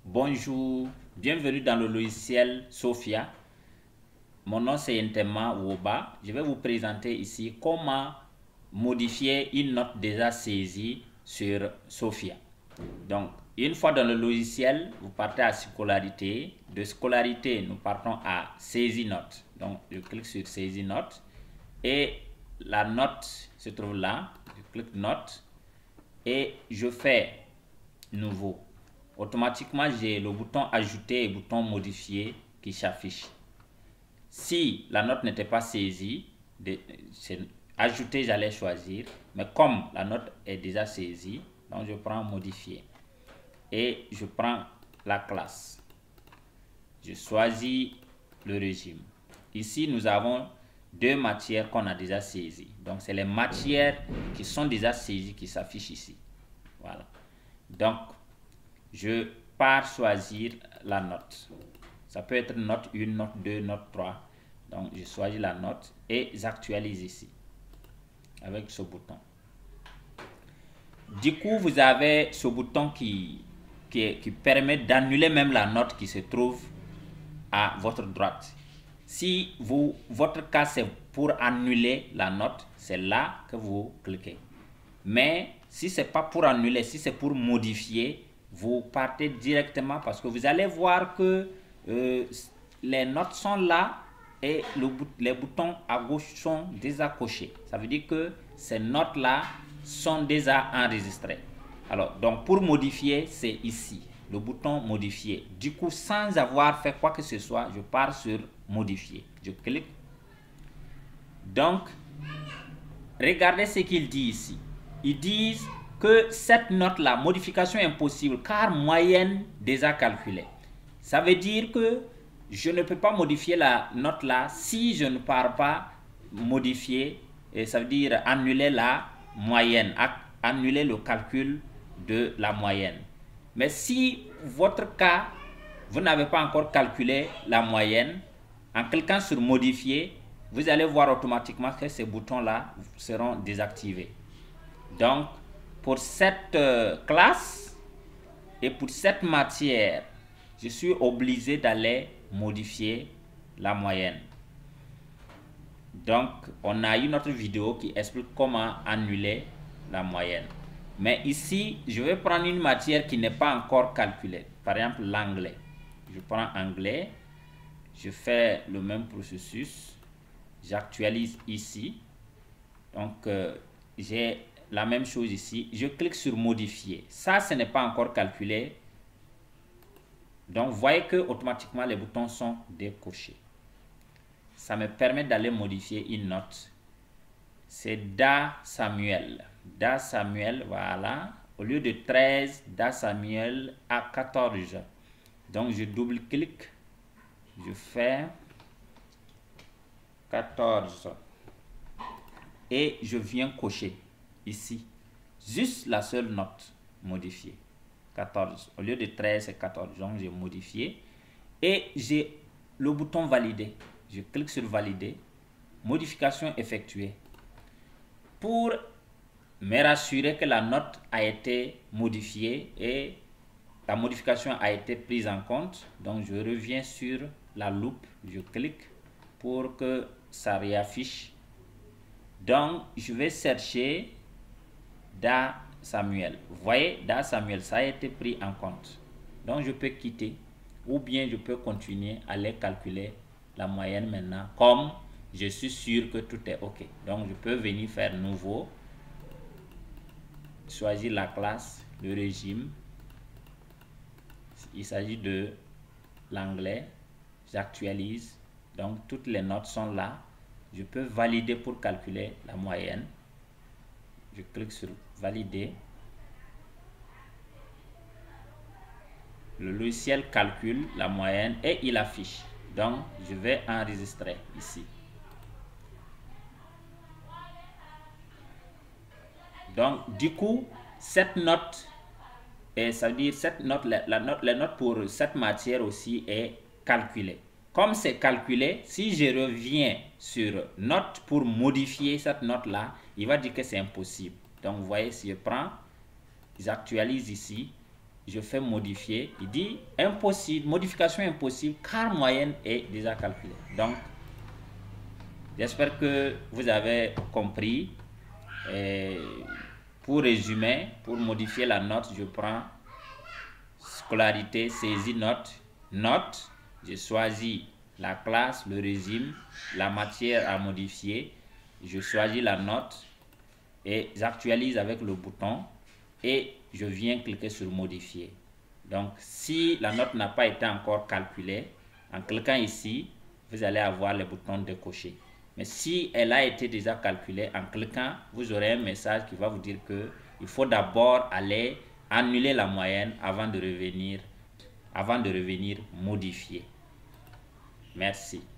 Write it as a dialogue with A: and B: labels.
A: Bonjour, bienvenue dans le logiciel Sophia. Mon nom c'est Ntema Woba. Je vais vous présenter ici comment modifier une note déjà saisie sur Sophia. Donc, une fois dans le logiciel, vous partez à scolarité. De scolarité, nous partons à saisie note. Donc, je clique sur saisie note et la note se trouve là. Je clique note et je fais nouveau. Automatiquement, j'ai le bouton ajouter et le bouton modifier qui s'affiche. Si la note n'était pas saisie, ajouter, j'allais choisir. Mais comme la note est déjà saisie, donc je prends modifier. Et je prends la classe. Je choisis le régime. Ici, nous avons deux matières qu'on a déjà saisies. Donc, c'est les matières qui sont déjà saisies qui s'affichent ici. Voilà. Donc, je pars choisir la note. Ça peut être note 1, note 2, note 3. Donc, je choisis la note et j'actualise ici avec ce bouton. Du coup, vous avez ce bouton qui permet d'annuler même la note qui se trouve à votre droite. Si votre cas c'est pour annuler la note, c'est là que vous cliquez. Mais si c'est pas pour annuler, si c'est pour modifier, vous partez directement parce que vous allez voir que les notes sont là et les boutons à gauche sont déjà cochés. Ça veut dire que ces notes-là sont déjà enregistrées. Alors, donc pour modifier, c'est ici, le bouton modifier. Du coup, sans avoir fait quoi que ce soit, je pars sur modifier. Je clique. Donc, regardez ce qu'il dit ici. Ils disent que cette note-là, modification impossible, car moyenne déjà calculée. Ça veut dire que je ne peux pas modifier la note-là si je ne pars pas modifier, et ça veut dire annuler la moyenne, annuler le calcul de la moyenne. Mais si votre cas, vous n'avez pas encore calculé la moyenne, en cliquant sur modifier, vous allez voir automatiquement que ces boutons-là seront désactivés. Donc, pour cette classe et pour cette matière, je suis obligé d'aller modifier la moyenne. Donc, on a une autre vidéo qui explique comment annuler la moyenne. Mais ici, je vais prendre une matière qui n'est pas encore calculée. Par exemple, l'anglais. Je prends anglais. Je fais le même processus. J'actualise ici. Donc, j'ai la même chose ici. Je clique sur modifier. Ça, ce n'est pas encore calculé. Donc, vous voyez que automatiquement les boutons sont décochés. Ça me permet d'aller modifier une note. C'est Da Samuel. Da Samuel, voilà. Au lieu de 13, Da Samuel à 14. Donc, je double-clique. Je fais 14. Et je viens cocher ici. Juste la seule note modifiée. 14. Au lieu de 13, c'est 14. Donc, j'ai modifié. Et j'ai le bouton valider. Je clique sur valider. Modification effectuée. Pour me rassurer que la note a été modifiée et la modification a été prise en compte. Donc, je reviens sur la loupe. Je clique pour que ça réaffiche. Donc, je vais chercher Da Samuel. Vous voyez, Da Samuel, ça a été pris en compte. Donc, je peux quitter ou bien je peux continuer à aller calculer la moyenne maintenant. Comme je suis sûr que tout est OK. Donc, je peux venir faire nouveau. Choisir la classe, le régime. Il s'agit de l'anglais. J'actualise. Donc, toutes les notes sont là. Je peux valider pour calculer la moyenne. Je clique sur valider. Le logiciel calcule la moyenne et il affiche. Donc, je vais enregistrer ici. Donc, du coup, cette note, et ça veut dire cette note, la note pour cette matière aussi est calculée. Comme c'est calculé, si je reviens sur note pour modifier cette note-là, il va dire que c'est impossible. Donc, vous voyez, si je prends, j'actualise ici, je fais modifier. Il dit impossible, modification impossible car moyenne est déjà calculée. Donc, j'espère que vous avez compris. Et pour résumer, pour modifier la note, je prends scolarité, saisie, note. Note, je choisis la classe, le régime, la matière à modifier. Je choisis la note et j'actualise avec le bouton et je viens cliquer sur modifier. Donc, si la note n'a pas été encore calculée, en cliquant ici, vous allez avoir les boutons décochés. Mais si elle a été déjà calculée, en cliquant, vous aurez un message qui va vous dire que il faut d'abord aller annuler la moyenne avant de revenir modifier. Merci.